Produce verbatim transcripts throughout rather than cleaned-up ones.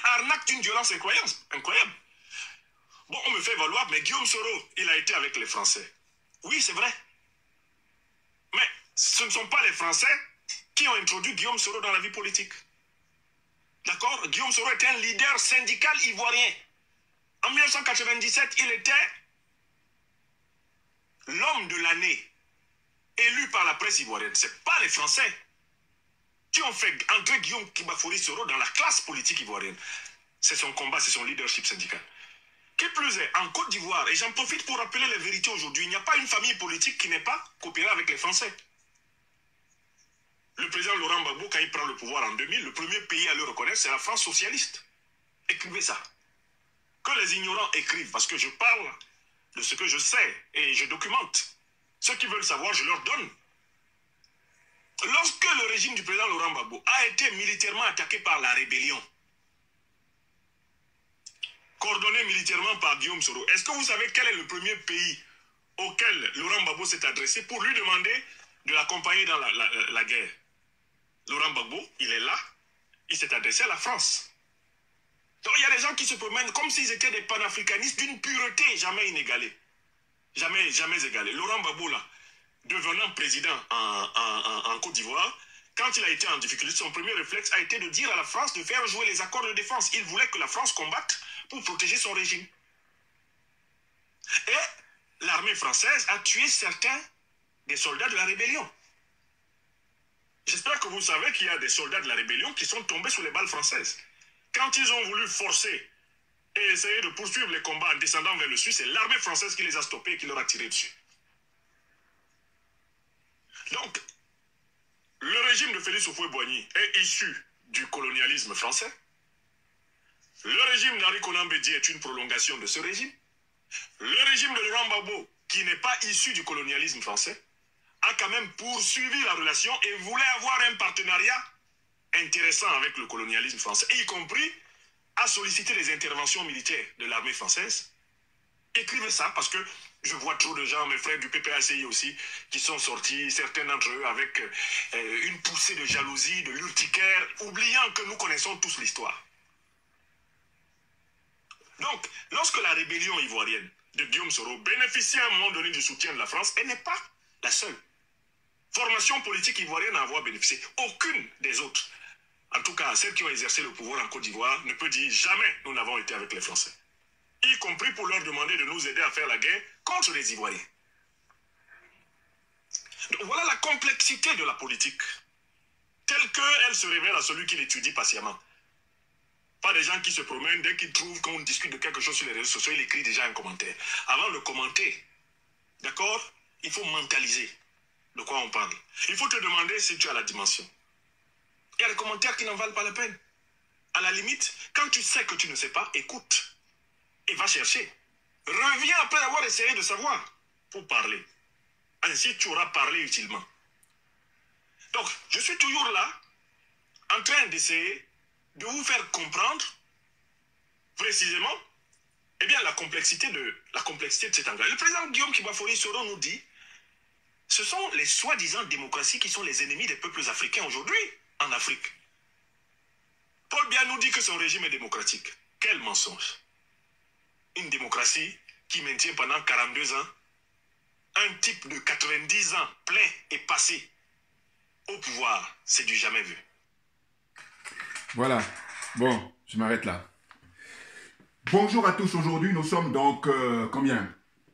arnaque d'une violence incroyable. incroyable. Bon, on me fait valoir, mais Guillaume Soro, il a été avec les Français. Oui, c'est vrai. Mais ce ne sont pas les Français qui ont introduit Guillaume Soro dans la vie politique. D'accord? Guillaume Soro était un leader syndical ivoirien. En mille neuf cent quatre-vingt-dix-sept, il était l'homme de l'année, élu par la presse ivoirienne. Ce n'est pas les Français qui ont fait entrer Guillaume Kibafori Soro dans la classe politique ivoirienne. C'est son combat, c'est son leadership syndical. Qui plus est, en Côte d'Ivoire, et j'en profite pour rappeler les vérités aujourd'hui, il n'y a pas une famille politique qui n'est pas coopérée avec les Français. Le président Laurent Gbagbo, quand il prend le pouvoir en deux mille, le premier pays à le reconnaître, c'est la France socialiste. Écrivez ça. Que les ignorants écrivent, parce que je parle de ce que je sais et je documente. Ceux qui veulent savoir, je leur donne. Lorsque le régime du président Laurent Gbagbo a été militairement attaqué par la rébellion, coordonné militairement par Guillaume Soro, est-ce que vous savez quel est le premier pays auquel Laurent Gbagbo s'est adressé pour lui demander de l'accompagner dans la, la, la guerre? Laurent Gbagbo, il est là, il s'est adressé à la France. Donc il y a des gens qui se promènent comme s'ils étaient des panafricanistes d'une pureté jamais inégalée. Jamais, jamais égalée. Laurent Gbagbo, là, devenant président en, en, en, en Côte d'Ivoire, quand il a été en difficulté, son premier réflexe a été de dire à la France de faire jouer les accords de défense. Il voulait que la France combatte pour protéger son régime. Et l'armée française a tué certains des soldats de la rébellion. J'espère que vous savez qu'il y a des soldats de la rébellion qui sont tombés sous les balles françaises. Quand ils ont voulu forcer et essayer de poursuivre les combats en descendant vers le sud, c'est l'armée française qui les a stoppés et qui leur a tiré dessus. Donc, le régime de Félix Houphouët-Boigny est issu du colonialisme français. Le régime d'Henri Konan Bédié est une prolongation de ce régime. Le régime de Laurent Gbagbo, qui n'est pas issu du colonialisme français, a quand même poursuivi la relation et voulait avoir un partenariat intéressant avec le colonialisme français, y compris à solliciter les interventions militaires de l'armée française. Écrivez ça, parce que je vois trop de gens, mes frères du P P A C I aussi, qui sont sortis, certains d'entre eux, avec euh, une poussée de jalousie, de l'urticaire, oubliant que nous connaissons tous l'histoire. Donc, lorsque la rébellion ivoirienne de Guillaume Soro bénéficie à un moment donné du soutien de la France, elle n'est pas la seule formation politique ivoirienne à avoir bénéficié. Aucune des autres, en tout cas celles qui ont exercé le pouvoir en Côte d'Ivoire, ne peut dire jamais nous n'avons été avec les Français. Y compris pour leur demander de nous aider à faire la guerre contre les Ivoiriens. Donc voilà la complexité de la politique, telle qu'elle se révèle à celui qui l'étudie patiemment. Pas des gens qui se promènent, dès qu'ils trouvent qu'on discute de quelque chose sur les réseaux sociaux, ils écrivent déjà un commentaire. Avant de commenter, d'accord, il faut mentaliser de quoi on parle. Il faut te demander si tu as la dimension. Il y a des commentaires qui n'en valent pas la peine. À la limite, quand tu sais que tu ne sais pas, écoute et va chercher. Reviens après avoir essayé de savoir pour parler. Ainsi, tu auras parlé utilement. Donc, je suis toujours là, en train d'essayer de vous faire comprendre précisément eh bien, la complexité de, la complexité de cet engagement. Le président Guillaume Kibafori Soro nous dit ce sont les soi-disant démocraties qui sont les ennemis des peuples africains aujourd'hui en Afrique. Paul Biya nous dit que son régime est démocratique. Quel mensonge! Une démocratie qui maintient pendant quarante-deux ans un type de quatre-vingt-dix ans plein et passé au pouvoir. C'est du jamais vu. Voilà. Bon, je m'arrête là. Bonjour à tous. Aujourd'hui, nous sommes donc euh, combien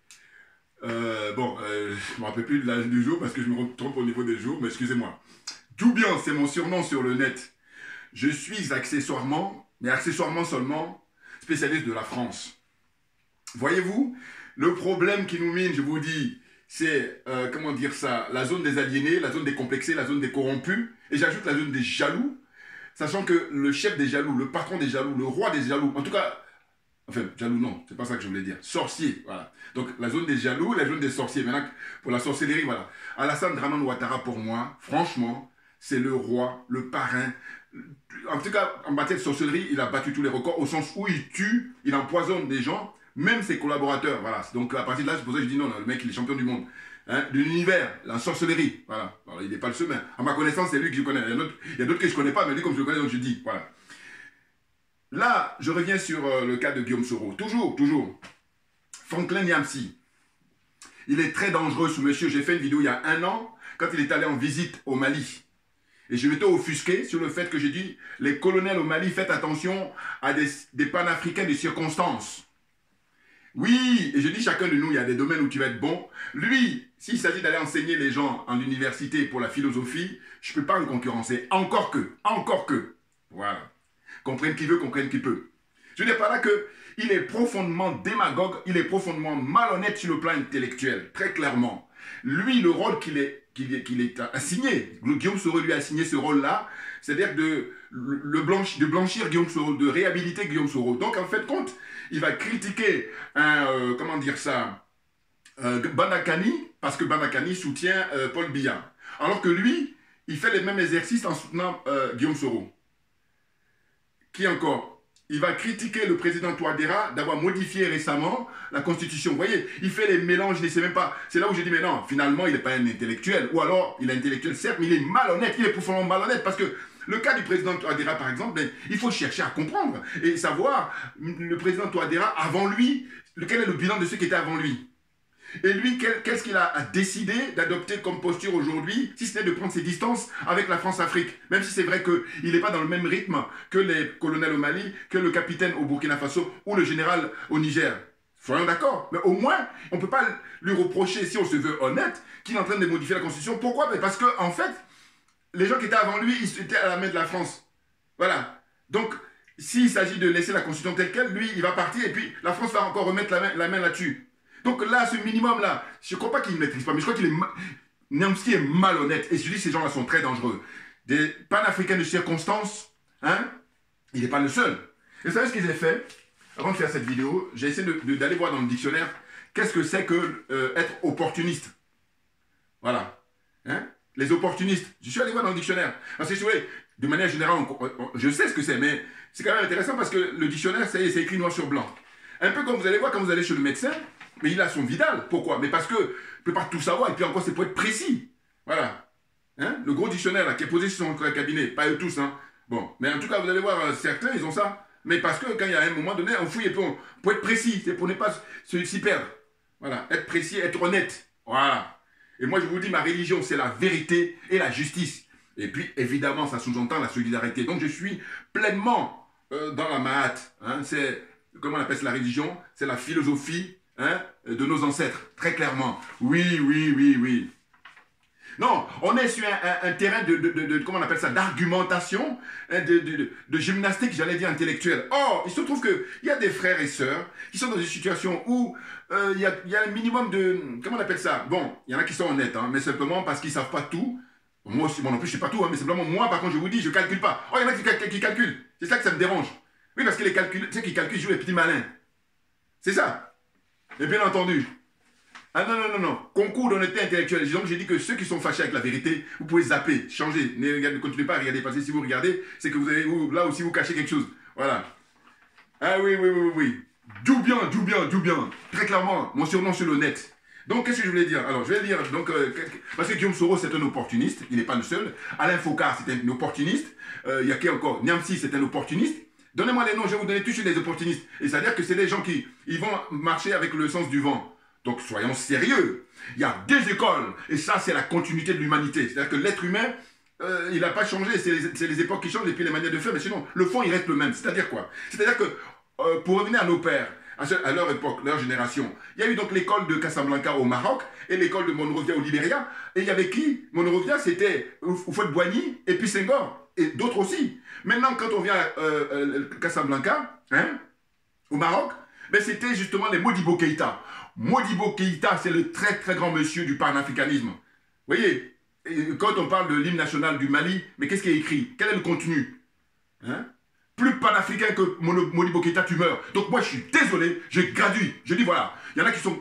euh, Bon, euh, je ne me rappelle plus de l'âge du jour parce que je me trompe au niveau des jours, mais excusez-moi. Doubian, c'est mon surnom sur le net. Je suis accessoirement, mais accessoirement seulement, spécialiste de la France. Voyez-vous, le problème qui nous mine, je vous dis, c'est, euh, comment dire ça, la zone des aliénés, la zone des complexés, la zone des corrompus, et j'ajoute la zone des jaloux, sachant que le chef des jaloux, le patron des jaloux, le roi des jaloux, en tout cas, enfin, jaloux non, c'est pas ça que je voulais dire, sorcier, voilà. Donc, la zone des jaloux, la zone des sorciers. Maintenant, pour la sorcellerie, voilà. Alassane Dramane Ouattara, pour moi, franchement, c'est le roi, le parrain. En tout cas, en matière de sorcellerie, il a battu tous les records, au sens où il tue, il empoisonne des gens, même ses collaborateurs, voilà. Donc, à partir de là, c'est pour ça que je dis non, non le mec, il est champion du monde. Hein, de l'univers, la sorcellerie, voilà. Alors, il n'est pas le seul. À ma connaissance, c'est lui que je connais. Il y a d'autres que je ne connais pas, mais lui, comme je le connais, donc je dis, voilà. là, je reviens sur euh, le cas de Guillaume Soro. Toujours, toujours. Franklin Nyamsi. Il est très dangereux, ce monsieur. J'ai fait une vidéo il y a un an, quand il est allé en visite au Mali. Et je m'étais offusqué sur le fait que j'ai dit, les colonels au Mali, faites attention à des, des panafricains de circonstances. Oui, et je dis chacun de nous, il y a des domaines où tu vas être bon. Lui, s'il s'agit d'aller enseigner les gens en université pour la philosophie, je ne peux pas le concurrencer. Encore que, encore que. Voilà. Comprenne qui veut, comprenne qui peut. Je veux dire par là que il est profondément démagogue, il est profondément malhonnête sur le plan intellectuel, très clairement. Lui, le rôle qu'il est, qu'il est, qu'il est assigné, Guillaume Soro lui a assigné ce rôle-là, c'est-à-dire de, le blanchi, de blanchir Guillaume Soro, de réhabiliter Guillaume Soro. Donc, en fait, compte, il va critiquer, un, euh, comment dire ça, euh, Banakani, parce que Banakani soutient euh, Paul Biya. Alors que lui, il fait les mêmes exercices en soutenant euh, Guillaume Soro. Qui encore? Il va critiquer le président Touadéra d'avoir modifié récemment la Constitution. Vous voyez, il fait les mélanges, il ne sait même pas. C'est là où je dis, mais non, finalement, il n'est pas un intellectuel. Ou alors, il est intellectuel, certes, mais il est malhonnête. Il est profondément malhonnête parce que le cas du président Touadéra, par exemple, ben, il faut chercher à comprendre et savoir le président Touadéra, avant lui, quel est le bilan de ceux qui étaient avant lui. Et lui, qu'est-ce qu'il a décidé d'adopter comme posture aujourd'hui, si ce n'est de prendre ses distances avec la France-Afrique. Même si c'est vrai qu'il n'est pas dans le même rythme que les colonels au Mali, que le capitaine au Burkina Faso ou le général au Niger. Soyons d'accord. Mais au moins, on ne peut pas lui reprocher, si on se veut honnête, qu'il est en train de modifier la Constitution. Pourquoi? Parce qu'en en fait, les gens qui étaient avant lui, ils étaient à la main de la France. Voilà. Donc, s'il s'agit de laisser la Constitution telle qu'elle, lui, il va partir et puis la France va encore remettre la main, la main là-dessus. Donc là, ce minimum-là, je ne crois pas qu'il ne maîtrise pas, mais je crois qu'il est... Nyamsi est malhonnête. Et je dis, ces gens-là sont très dangereux. Des panafricains de circonstances, hein, il n'est pas le seul. Et vous savez ce qu'ils ont fait? Avant de faire cette vidéo, j'ai essayé d'aller voir dans le dictionnaire qu'est-ce que c'est que euh, être opportuniste. Voilà. Hein? Les opportunistes. Je suis allé voir dans le dictionnaire. Parce que, si vous voulez, de manière générale, on, on, je sais ce que c'est, mais c'est quand même intéressant parce que le dictionnaire, c'est écrit noir sur blanc. Un peu comme vous allez voir quand vous allez chez le médecin, mais il a son Vidal. Pourquoi? Mais parce que ne peut pas tout savoir, et puis encore, c'est pour être précis. Voilà. Hein? Le gros dictionnaire là, qui est posé sur son cabinet, pas eux tous. Hein. Bon, mais en tout cas, vous allez voir, euh, certains, ils ont ça. Mais parce que quand il y a un moment donné, on fouille et puis on, pour être précis, c'est pour ne pas s'y perdre. Voilà, être précis, être honnête. Voilà. Et moi, je vous dis, ma religion, c'est la vérité et la justice. Et puis, évidemment, ça sous-entend la solidarité. Donc, je suis pleinement euh, dans la Mahat. Hein? C'est, comment on appelle ça, la religion? C'est la philosophie, hein, de nos ancêtres, très clairement. Oui, oui, oui, oui. Non, on est sur un, un, un terrain de, de, de, de, comment on appelle ça, d'argumentation, hein, de, de, de, de gymnastique, j'allais dire intellectuelle. Or, il se trouve qu'il y a des frères et sœurs qui sont dans une situation où euh, il y, a, y a un minimum de, comment on appelle ça? Bon, il y en a qui sont honnêtes, hein, mais simplement parce qu'ils ne savent pas tout. Moi aussi, moi non plus, je ne sais pas tout, hein, mais simplement moi, par contre, je vous dis, je ne calcule pas. Oh, il y en a qui, qui, qui calculent. C'est ça que ça me dérange. Oui, parce que les calculs, tu sais, qui calculent, jouent les petits malins. C'est ça. Et bien entendu. Ah non, non, non, non. Concours d'honnêteté intellectuelle. Donc j'ai dit que ceux qui sont fâchés avec la vérité, vous pouvez zapper, changer. Ne, ne continuez pas à regarder. Parce que si vous regardez, c'est que vous avez, vous, là aussi vous cachez quelque chose. Voilà. Ah oui, oui, oui, oui. D'où bien, d'où bien, d'où bien. Très clairement, mon surnom c'est le net. Donc qu'est-ce que je voulais dire? Alors je vais dire, donc, euh, parce que Guillaume Soro c'est un opportuniste, il n'est pas le seul. Alain Foucault c'est un opportuniste. Euh, il y a qui encore? Nyamsi c'est un opportuniste. Donnez-moi les noms, je vais vous donner tous les opportunistes. Et c'est-à-dire que c'est des gens qui ils vont marcher avec le sens du vent. Donc soyons sérieux. Il y a des écoles, et ça c'est la continuité de l'humanité. C'est-à-dire que l'être humain, euh, il n'a pas changé, c'est les, les époques qui changent et puis les manières de faire, mais sinon le fond il reste le même. C'est-à-dire quoi? C'est-à-dire que euh, pour revenir à nos pères, à, ce, à leur époque, leur génération, il y a eu donc l'école de Casablanca au Maroc et l'école de Monrovia au Libéria. Et il y avait qui? Monrovia c'était Houphouët-Boigny et puis Senghor, et d'autres aussi. Maintenant quand on vient à euh, euh, Casablanca, hein, au Maroc, ben, c'était justement les Modibo Keïta. Modibo Keïta, c'est le très très grand monsieur du panafricanisme. Vous voyez, quand on parle de l'hymne national du Mali, mais qu'est-ce qui est écrit? Quel est le contenu? Hein? Plus panafricain que Modibo Keïta, tu meurs. Donc moi, je suis désolé, je gradue. Je dis voilà, il y en a qui sont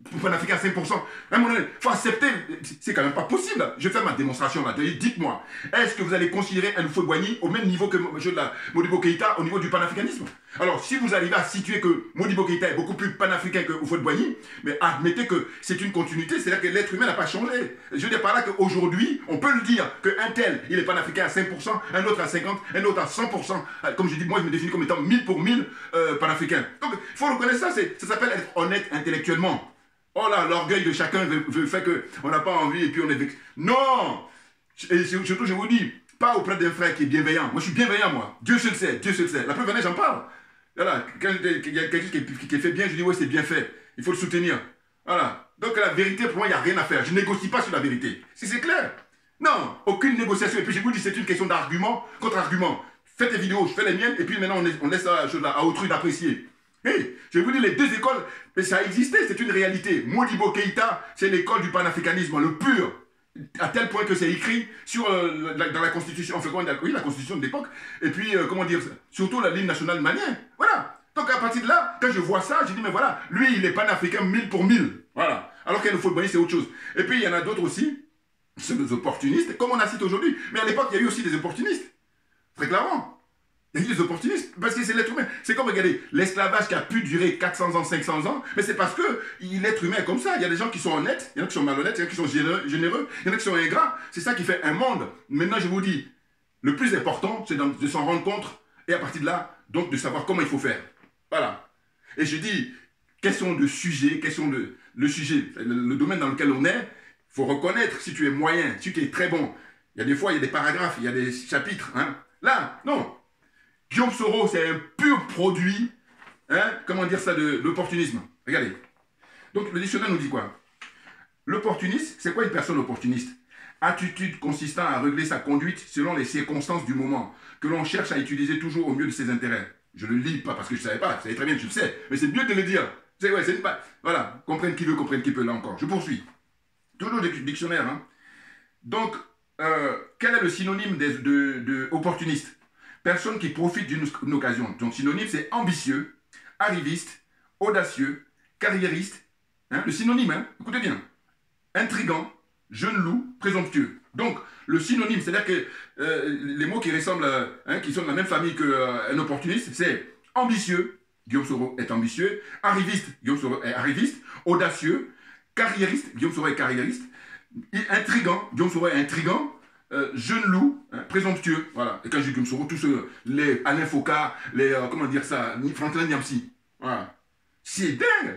panafricain à cinq pour cent. À un moment donné, il faut accepter, c'est quand même pas possible. Je vais faire ma démonstration là. Dites-moi, est-ce que vous allez considérer un Houphouët-Boigny au même niveau que Modibo Keïta au niveau du panafricanisme? Alors, si vous arrivez à situer que Modibo Keïta est beaucoup plus panafricain que Houphouët-Boigny, mais admettez que c'est une continuité, c'est-à-dire que l'être humain n'a pas changé. Je veux dire par là qu'aujourd'hui, on peut le dire qu'un tel, il est panafricain à cinq pour cent, un autre à cinquante pour cent, un autre à cent pour cent. Comme je dis, moi je me définis comme étant mille pour mille euh, panafricain. Donc, il faut reconnaître ça, ça s'appelle être honnête intellectuellement. Oh là, l'orgueil de chacun veut, veut fait qu'on n'a pas envie et puis on est vexé. Non! Et surtout, je vous dis, pas auprès d'un frère qui est bienveillant. Moi, je suis bienveillant, moi. Dieu se le sait, Dieu se le sait. La preuve, j'en parle. Voilà, quand il y a quelque chose qui, qui est fait bien, je dis, ouais, c'est bien fait. Il faut le soutenir. Voilà. Donc, la vérité, pour moi, il n'y a rien à faire. Je ne négocie pas sur la vérité. Si c'est clair. Non, aucune négociation. Et puis, je vous dis, c'est une question d'argument contre argument. Faites tes vidéos, je fais les miennes, et puis maintenant, on laisse, on laisse la chose là à autrui d'apprécier. Hey, je vais vous dire, les deux écoles, mais ça a existé, c'est une réalité. Modibo Keïta, c'est l'école du panafricanisme, le pur. À tel point que c'est écrit sur, euh, la, dans la Constitution, enfin, comment, oui, la Constitution de l'époque, et puis, euh, comment dire, surtout la ligne nationale malienne. Voilà. Donc, à partir de là, quand je vois ça, je dis, mais voilà, lui, il est panafricain mille pour mille. Voilà. Alors qu'un Houphouët-Boigny, c'est autre chose. Et puis, il y en a d'autres aussi, c'est des opportunistes, comme on a cité aujourd'hui. Mais à l'époque, il y a eu aussi des opportunistes. Très clairement. Il y a eu des opportunistes, parce que c'est l'être humain. C'est comme, regardez, l'esclavage qui a pu durer quatre cents ans, cinq cents ans, mais c'est parce que l'être humain est comme ça. Il y a des gens qui sont honnêtes, il y en a qui sont malhonnêtes, il y en a qui sont généreux, généreux il y en a qui sont ingrats. C'est ça qui fait un monde. Maintenant, je vous dis, le plus important, c'est de s'en rendre compte, et à partir de là, donc de savoir comment il faut faire. Voilà. Et je dis, question de sujet, question de le sujet, le, le domaine dans lequel on est, il faut reconnaître si tu es moyen, si tu es très bon. Il y a des fois, il y a des paragraphes, il y a des chapitres. Hein. Là, non. Guillaume Soro, c'est un pur produit, hein, comment dire ça, de l'opportunisme. Regardez. Donc, le dictionnaire nous dit quoi? L'opportuniste, c'est quoi une personne opportuniste? Attitude consistant à régler sa conduite selon les circonstances du moment, que l'on cherche à utiliser toujours au mieux de ses intérêts. Je ne le lis pas parce que je ne savais pas, je savais très bien que je le sais, mais c'est mieux de le dire. C'est ouais, c'est pas. Voilà, comprenne qui veut, comprenne qui peut, là encore. Je poursuis. Toujours le dictionnaire. Hein. Donc, euh, quel est le synonyme de, de, de opportuniste? Personne qui profite d'une occasion. Donc, synonyme, c'est ambitieux, arriviste, audacieux, carriériste. Hein, le synonyme, hein, écoutez bien. Intrigant, jeune loup, présomptueux. Donc, le synonyme, c'est-à-dire que euh, les mots qui ressemblent, à, hein, qui sont de la même famille qu'un euh, opportuniste, c'est ambitieux, Guillaume Soro est ambitieux, arriviste, Guillaume Soro est arriviste, audacieux, carriériste, Guillaume Soro est carriériste, intrigant, Guillaume Soro est intrigant, Euh, jeune loup, hein, présomptueux, voilà. Et quand je dis Guillaume Soro, tous ceux, les Alain Foucault, les, euh, comment dire ça, Franklin Nyamsi, voilà. C'est dingue.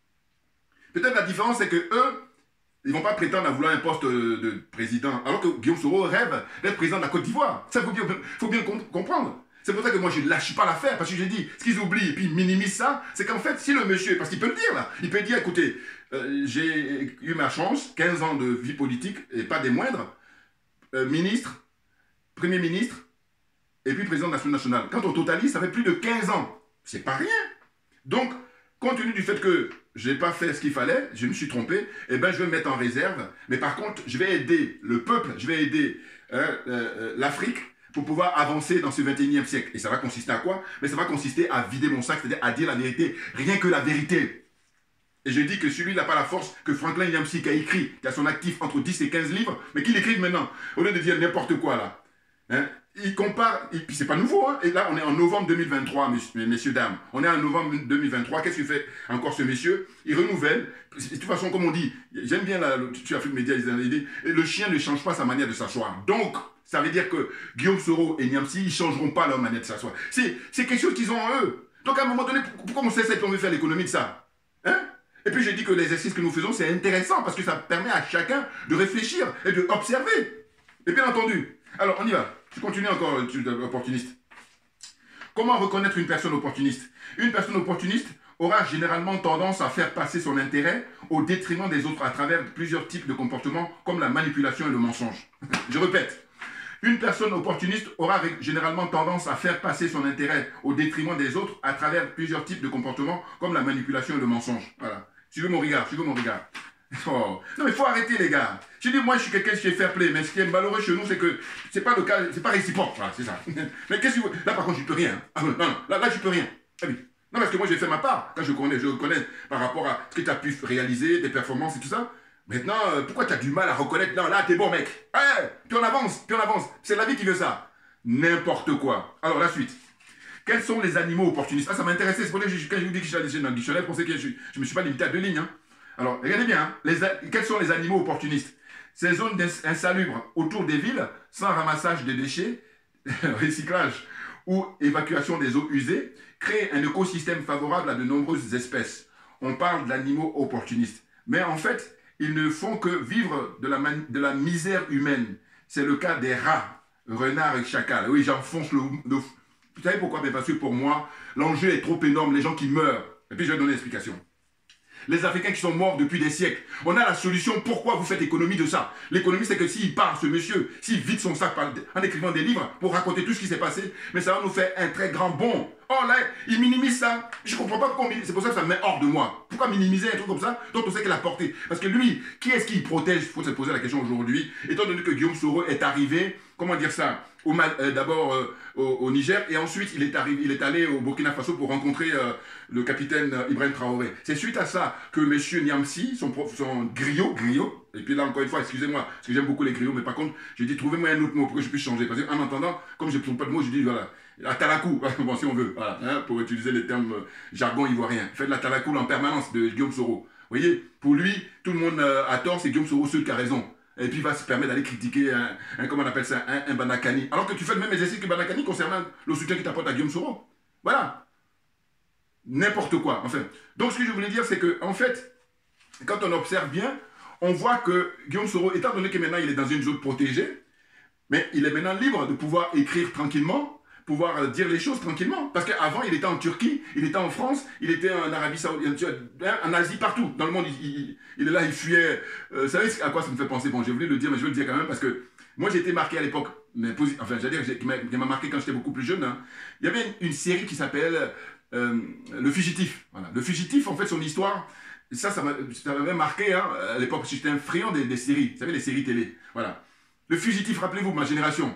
Peut-être la différence, c'est que eux, ils ne vont pas prétendre à vouloir un poste de, de président, alors que Guillaume Soro rêve d'être président de la Côte d'Ivoire. Ça, il faut bien, faut bien comprendre. C'est pour ça que moi, je ne lâche pas l'affaire, parce que j'ai dit, ce qu'ils oublient, et puis ils minimisent ça, c'est qu'en fait, si le monsieur, parce qu'il peut le dire, là, il peut dire, écoutez, euh, j'ai eu ma chance, quinze ans de vie politique, et pas des moindres, Euh, ministre, premier ministre, et puis président de l'Assemblée nationale. Quand on totalise, ça fait plus de quinze ans. C'est pas rien. Donc, compte tenu du fait que je n'ai pas fait ce qu'il fallait, je me suis trompé, eh ben, je vais me mettre en réserve. Mais par contre, je vais aider le peuple, je vais aider euh, euh, l'Afrique pour pouvoir avancer dans ce vingt et unième siècle. Et ça va consister à quoi? Mais ça va consister à vider mon sac, c'est-à-dire à dire la vérité, rien que la vérité. Et je dis que celui n'a pas la force que Franklin Nyamsi qui a écrit, qui a son actif entre dix et quinze livres, mais qu'il écrive maintenant, au lieu de dire n'importe quoi là. Hein? Il compare, et puis c'est pas nouveau, hein? Et là on est en novembre deux mille vingt-trois, messieurs, messieurs, dames. On est en novembre deux mille vingt-trois, qu'est-ce qu'il fait encore ce monsieur? Il renouvelle, de toute façon comme on dit, j'aime bien la, tu as fait le média, il dit, le chien ne change pas sa manière de s'asseoir. Donc, ça veut dire que Guillaume Soro et Nyamsi, ils ne changeront pas leur manière de s'asseoir. C'est quelque chose qu'ils ont en eux. Donc à un moment donné, pourquoi on sait ça et qu'on veut faire l'économie de ça? Hein? Et puis j'ai dit que l'exercice que nous faisons, c'est intéressant parce que ça permet à chacun de réfléchir et d'observer. Et bien entendu. Alors, on y va. Je continue encore, opportuniste. Comment reconnaître une personne opportuniste? Une personne opportuniste aura généralement tendance à faire passer son intérêt au détriment des autres à travers plusieurs types de comportements comme la manipulation et le mensonge. Je répète. Une personne opportuniste aura généralement tendance à faire passer son intérêt au détriment des autres à travers plusieurs types de comportements comme la manipulation et le mensonge. Voilà. Suivez mon regard, suivez mon regard. Oh. Non mais il faut arrêter les gars. Je dis moi je suis quelqu'un qui est fair play, mais ce qui est malheureux chez nous c'est que c'est pas le cas, c'est pas réciproque. Voilà, c'est ça. Mais qu'est-ce que vous... Là par contre je peux rien. Ah, non, non, là, là je peux rien. Ah oui. Non, parce que moi, j'ai fait ma part. Quand je connais, je reconnais par rapport à ce que tu as pu réaliser, tes performances et tout ça. Maintenant, euh, pourquoi tu as du mal à reconnaître? Non, là, t'es bon, mec. Ouais, puis on avance, puis on avance. C'est la vie qui veut ça. N'importe quoi. Alors, la suite. Quels sont les animaux opportunistes? Ah, ça m'intéressait. C'est pour ça que je, quand je vous dis que je suis dans le dictionnaire, pensez que je ne me suis pas limité à deux lignes. Hein. Alors, regardez bien. Hein. Les, quels sont les animaux opportunistes? Ces zones insalubres autour des villes, sans ramassage des déchets, recyclage ou évacuation des eaux usées, créent un écosystème favorable à de nombreuses espèces. On parle d'animaux opportunistes. Mais en fait, ils ne font que vivre de la, de la misère humaine. C'est le cas des rats, renards et chacals. Oui, j'enfonce le, le... Vous savez pourquoi? Mais parce que pour moi, l'enjeu est trop énorme, les gens qui meurent. Et puis je vais donner l'explication. Les Africains qui sont morts depuis des siècles. On a la solution. Pourquoi vous faites économie de ça? L'économie, c'est que s'il part, ce monsieur, s'il vide son sac en écrivant des livres pour raconter tout ce qui s'est passé, mais ça va nous faire un très grand bond. Oh là, il minimise ça. Je ne comprends pas pourquoi. C'est pour ça que ça me met hors de moi. Pourquoi minimiser un truc comme ça dont on sait qu'il a porté? Parce que lui, qui est-ce qui protège? Il faut se poser la question aujourd'hui. Étant donné que Guillaume Soro est arrivé, comment dire ça, euh, d'abord euh, au, au Niger, et ensuite il est, arrivé, il est allé au Burkina Faso pour rencontrer euh, le capitaine euh, Ibrahim Traoré. C'est suite à ça que M. Niamsi, son, son griot, griot, et puis là encore une fois, excusez-moi, parce que j'aime beaucoup les griots, mais par contre, j'ai dit trouvez-moi un autre mot pour que je puisse changer. Parce qu'en entendant, comme je ne trouve pas de mots, je dis voilà, la talakou, bon si on veut, voilà, hein, pour utiliser les termes euh, jargon ivoirien. Faites la talakou en permanence de Guillaume Soro. Vous voyez, pour lui, tout le monde euh, a tort, c'est Guillaume Soro seul qui a raison. Et puis il va se permettre d'aller critiquer un, un, comment on appelle ça, un, un Banakani. Alors que tu fais le même exercice que Banakani concernant le soutien qu'il t'apporte à Guillaume Soro. Voilà. N'importe quoi, enfin. Donc ce que je voulais dire, c'est que, en fait, quand on observe bien, on voit que Guillaume Soro, étant donné que maintenant il est dans une zone protégée, mais il est maintenant libre de pouvoir écrire tranquillement, pouvoir dire les choses tranquillement. Parce qu'avant, il était en Turquie, il était en France, il était en Arabie Saoudite, en Asie, partout. Dans le monde, il, il, il est là, il fuyait. Euh, vous savez à quoi ça me fait penser? Bon, j'ai voulu le dire, mais je veux le dire quand même, parce que moi, j'ai été marqué à l'époque, mais enfin, j'allais dire, qui m'a marqué quand j'étais beaucoup plus jeune. Hein. Il y avait une, une série qui s'appelle euh, Le Fugitif. Voilà. Le Fugitif, en fait, son histoire, ça, ça m'avait marqué hein, à l'époque, parce que j'étais un friand des, des séries. Vous savez, les séries télé. Voilà. Le Fugitif, rappelez-vous, ma génération.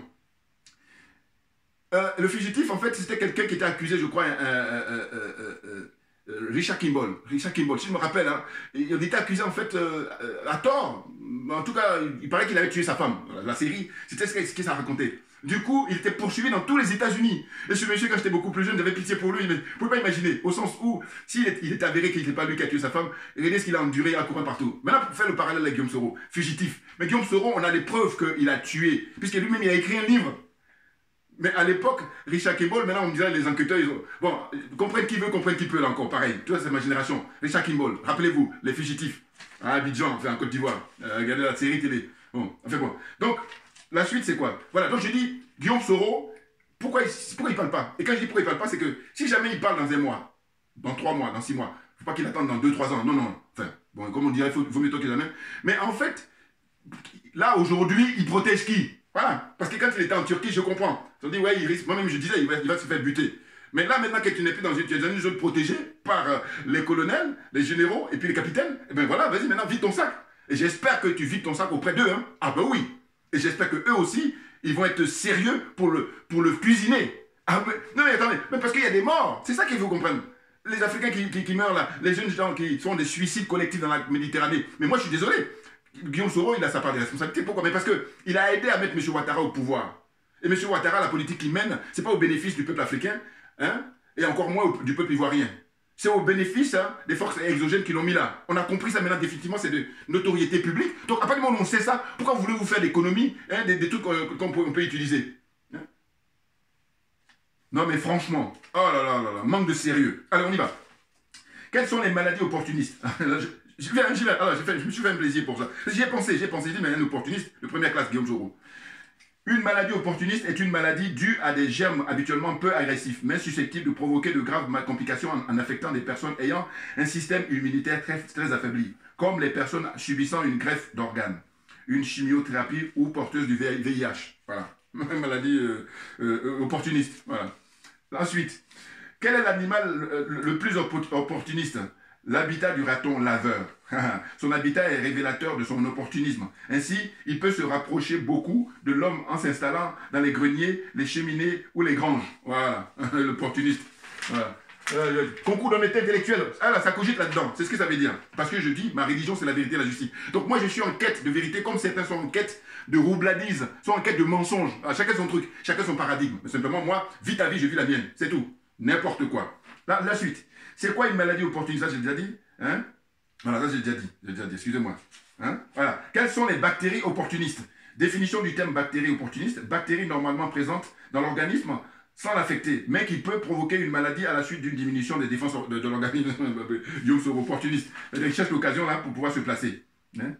Euh, le fugitif, en fait, c'était quelqu'un qui était accusé, je crois, euh, euh, euh, euh, euh, Richard Kimball. Richard Kimball, si je me rappelle, hein, il était accusé, en fait, euh, à tort. En tout cas, il paraît qu'il avait tué sa femme. La série, c'était ce que ça racontait. Du coup, il était poursuivi dans tous les États-Unis. Et ce monsieur, quand j'étais beaucoup plus jeune, j'avais pitié pour lui. Mais vous ne pouvez pas imaginer, au sens où, s'il est, il est avéré qu'il n'était pas lui qui a tué sa femme, regardez ce qu'il a enduré en courant partout. Maintenant, pour faire le parallèle avec Guillaume Soro, fugitif. Mais Guillaume Soro, on a les preuves qu'il a tué, puisque lui-même, il a écrit un livre. Mais à l'époque, Richard Kimball, maintenant on me dirait les enquêteurs, ils ont... Bon, comprennent qui veut, comprennent qui peut là encore, pareil. Tu vois, c'est ma génération. Richard Kimball, rappelez-vous, les fugitifs. À Abidjan, enfin en Côte d'Ivoire. Euh, regardez la série télé. Bon, enfin bon. Donc, la suite c'est quoi? Voilà, donc j'ai dit, Guillaume Soro, pourquoi il pourquoi il parle pas? Et quand je dis pourquoi il parle pas, c'est que si jamais il parle dans un mois, dans trois mois, dans six mois, il ne faut pas qu'il attende dans deux, trois ans. Non, non. Enfin, bon, comme on dirait, il faut, faut mieux tôt que jamais. Mais en fait, là, aujourd'hui, il protège qui? Voilà, parce que quand il était en Turquie, je comprends. Ils ont dit, ouais, il risque, moi-même je disais, il va, il va se faire buter. Mais là, maintenant que tu n'es plus dans une, tu es dans une zone protégée par euh, les colonels, les généraux et puis les capitaines, et bien voilà, vas-y, maintenant, vide ton sac. Et j'espère que tu vides ton sac auprès d'eux. Hein. Ah ben oui. Et j'espère qu'eux aussi, ils vont être sérieux pour le, pour le cuisiner. Ah, mais, non mais attendez, mais parce qu'il y a des morts. C'est ça qu'il faut comprendre. Les Africains qui, qui, qui meurent là, les jeunes gens qui font des suicides collectifs dans la Méditerranée. Mais moi, je suis désolé. Guillaume Soro, il a sa part de responsabilité. Pourquoi? Mais parce qu'il a aidé à mettre M. Ouattara au pouvoir. Et M. Ouattara, la politique qu'il mène, ce n'est pas au bénéfice du peuple africain, hein, et encore moins au, du peuple ivoirien. C'est au bénéfice hein, des forces exogènes qui l'ont mis là. On a compris ça maintenant définitivement, c'est de notoriété publique. Donc à partir du moment où on sait ça, pourquoi voulez-vous faire d'économie hein, des, des trucs qu'on qu'on peut, peut utiliser hein? Non mais franchement, oh là là là là, manque de sérieux. Allez, on y va. Quelles sont les maladies opportunistes? Je, vais, je, vais, alors, fait, je me suis fait un plaisir pour ça. J'y ai pensé, j'ai pensé, j'ai dit, mais un opportuniste de première classe, Guillaume Soro. Une maladie opportuniste est une maladie due à des germes habituellement peu agressifs, mais susceptibles de provoquer de graves complications en, en affectant des personnes ayant un système immunitaire très, très affaibli, comme les personnes subissant une greffe d'organes, une chimiothérapie ou porteuses du V I H. Voilà, une maladie euh, euh, opportuniste. Voilà. Ensuite, quel est l'animal le, le plus opportuniste? L'habitat du raton laveur. Son habitat est révélateur de son opportunisme. Ainsi, il peut se rapprocher beaucoup de l'homme en s'installant dans les greniers, les cheminées ou les granges. Voilà, l'opportuniste. Voilà. euh, concours d'honnêteté intellectuelle. Ah là, ça cogite là-dedans. C'est ce que ça veut dire. Parce que je dis, ma religion, c'est la vérité et la justice. Donc moi, je suis en quête de vérité, comme certains sont en quête de roubladise, sont en quête de mensonges. Ah, chacun son truc, chacun son paradigme. Mais simplement, moi, vis ta vie, je vis la mienne. C'est tout. N'importe quoi. La, la suite. C'est quoi une maladie opportuniste? Ça, j'ai déjà dit. Hein? Voilà, ça, j'ai déjà dit. J'ai déjà dit, excusez-moi. Hein? Voilà. Quelles sont les bactéries opportunistes? Définition du terme bactérie opportuniste. Bactérie normalement présente dans l'organisme sans l'affecter, mais qui peut provoquer une maladie à la suite d'une diminution des défenses de, de l'organisme. Guillaume Soro, opportuniste. Il cherche l'occasion là pour pouvoir se placer. Hein?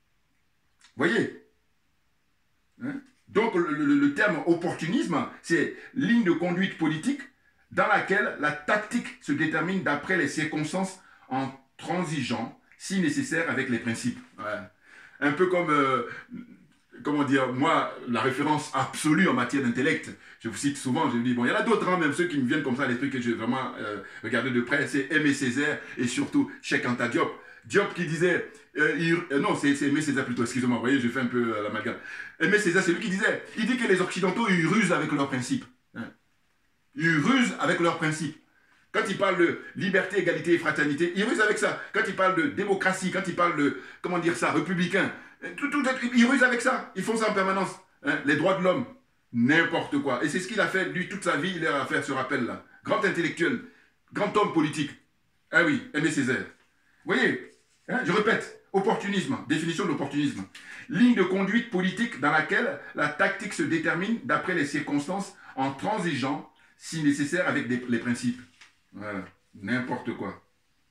Voyez? Hein? Donc le, le, le terme opportunisme, c'est ligne de conduite politique dans laquelle la tactique se détermine d'après les circonstances en transigeant, si nécessaire, avec les principes. Ouais. Un peu comme... Euh, comment dire, moi, la référence absolue en matière d'intellect, je vous cite souvent, je vous dis, bon, il y en a d'autres, hein, même ceux qui me viennent comme ça à l'esprit que j'ai vraiment euh, regardé de près, c'est Aimé Césaire et surtout Cheikh Anta Diop. Diop qui disait, euh, il, euh, non, c'est Aimé Césaire plutôt, excusez-moi, vous voyez, je fais un peu euh, l'amalgame. Aimé Césaire, c'est lui qui disait, il dit que les Occidentaux, ils rusent avec leurs principes. Hein. Ils rusent avec leurs principes. Quand il parle de liberté, égalité et fraternité, ils rusent avec ça. Quand il parle de démocratie, quand il parle de, comment dire ça, républicain, Tout, tout, ils rusent avec ça, ils font ça en permanence. Hein? Les droits de l'homme, n'importe quoi. Et c'est ce qu'il a fait, lui, toute sa vie, il a fait ce rappel-là. Grand intellectuel, grand homme politique. Ah oui, Aimé Césaire. Vous voyez, hein? Je répète, opportunisme, définition de l'opportunisme. Ligne de conduite politique dans laquelle la tactique se détermine d'après les circonstances en transigeant, si nécessaire, avec des, les principes. Voilà, n'importe quoi.